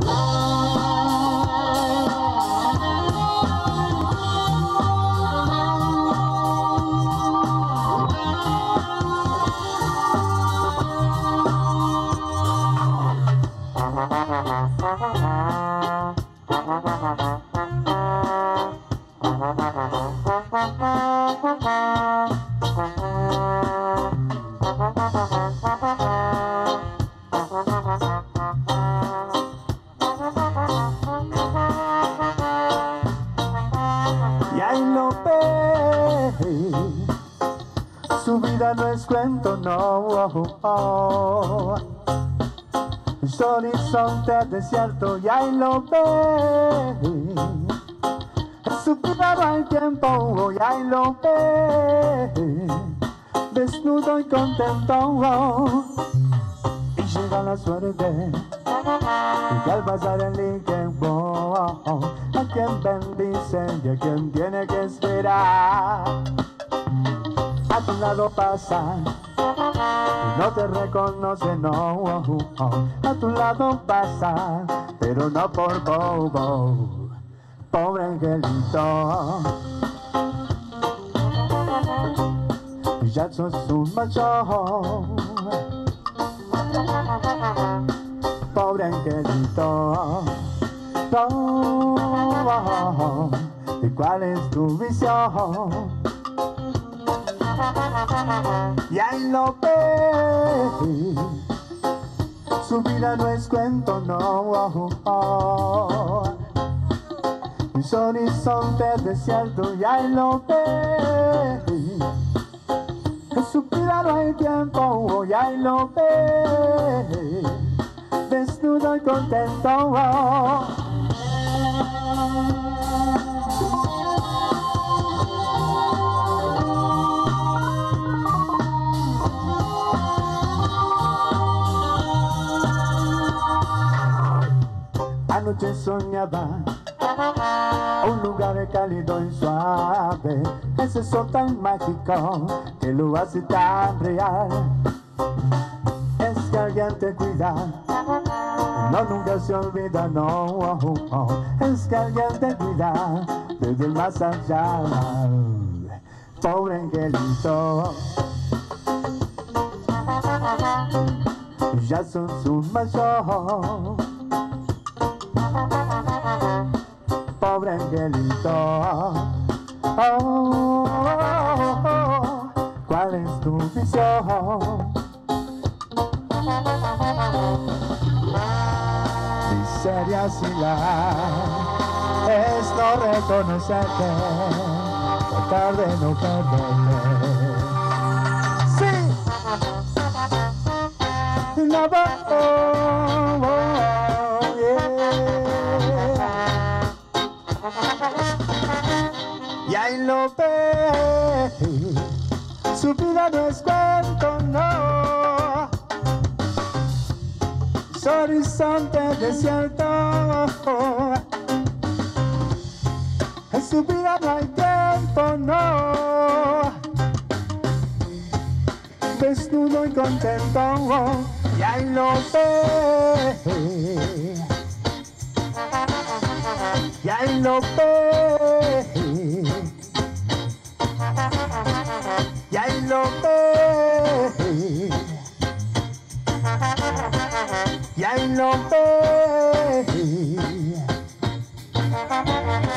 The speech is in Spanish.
Y ahí lo ve, su vida no es cuento, no. Es horizonte desierto, y ahí lo ve. Su vida no hay tiempo, y ahí lo ve. Desnudo y contento, y llega la suerte, y que al pasar el tiempo, a quien bendice y a quien tiene que esperar. A tu lado pasa y no te reconoce, no. A tu lado pasa, pero no por bobo, pobre angelito. Ya sos un macho, pobre angelito. ¿Y cuál es tu visión? Y ahí lo ve, su vida no es cuento, no. Es horizonte desierto, y ahí lo ve. En su vida no hay tiempo, y ahí lo ve. Desnudo y contento. Anoche soñaba un lugar cálido y suave, ese sol tan mágico que lo hace tan real. Es que alguien te cuida, no, nunca se olvida, no. Es que alguien te cuida desde el más allá, pobre angelito. Ya sos un mayor, pobre angelito. ¿Cuál es tu visión? Miseria sin la es no reconocerte, tratar de no perderte. Sí, la y ahí lo ve, su vida no es cuento, no. Es horizonte desierto, en su vida no hay tiempo, no. Desnudo y contento, y ahí lo ve. Y ahí lo ve, y ahí lo ve, y ahí lo ve.